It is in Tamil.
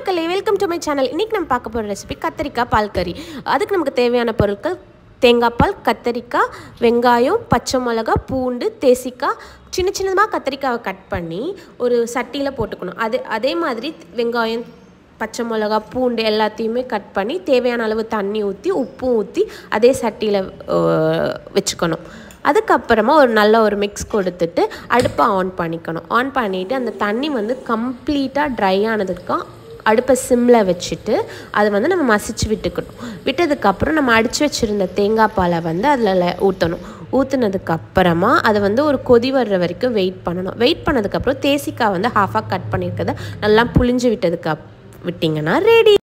மக்களே, வெல்கம் டு மை சேனல். இன்றைக்கி நம்ம பார்க்க போகிற ரெசிபி கத்திரிக்காய் பால் கறி. அதுக்கு நமக்கு தேவையான பொருட்கள் தேங்காய் பால், கத்திரிக்காய், வெங்காயம், பச்சை மிளகா, பூண்டு, தேசிக்காய். சின்ன சின்னதாக கத்திரிக்காவை கட் பண்ணி ஒரு சட்டியில் போட்டுக்கணும். அதே மாதிரி வெங்காயம், பச்சை மிளகா, பூண்டு எல்லாத்தையுமே கட் பண்ணி தேவையான அளவு தண்ணி ஊற்றி உப்பும் ஊற்றி அதே சட்டியில் வச்சுக்கணும். அதுக்கப்புறமா நல்ல ஒரு மிக்ஸ் கொடுத்துட்டு அடுப்பை ஆன் பண்ணிக்கணும். ஆன் பண்ணிவிட்டு அந்த தண்ணி கம்ப்ளீட்டாக ட்ரை ஆனதுக்கும் அடுப்பை சிம்மில் வச்சுட்டு அதை நம்ம மசிச்சு விட்டுக்கணும். விட்டதுக்கப்புறம் நம்ம அடித்து வச்சுருந்த தேங்காய் பாலை அதில் ஊற்றணும். ஊற்றுனதுக்கப்புறமா அதை ஒரு கொதி வர்ற வரைக்கும் வெயிட் பண்ணணும். வெயிட் பண்ணதுக்கப்புறம் தேசிக்காய் ஹாஃபாக கட் பண்ணியிருக்கிறத நல்லா புளிஞ்சு விட்டதுக்கு விட்டிங்கன்னா ரெடி.